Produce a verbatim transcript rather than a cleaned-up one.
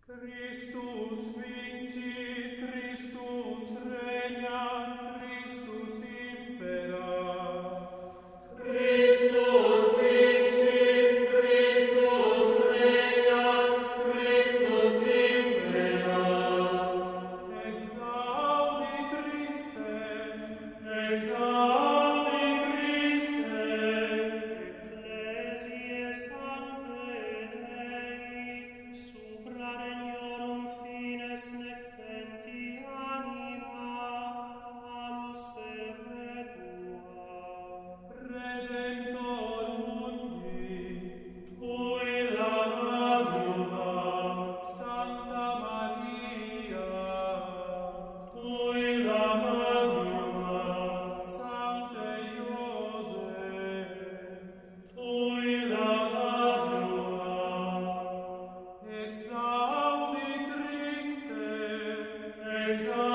Christus vincit, Christus regnat, Christus imperat. Christus vincit, Christus regnat, Christus imperat. Exaudi Christe, Exaudi Christe, Ecclesiae Sanctae Dei, supra regnorum fines nec tenti animas, salus perpetua. Redentor mundi, Tui la Magnuma, Sancta Maria, Tui la Magnuma, Sancte Iosef, Tui la Magnuma, Exaudi Christe, Exaudi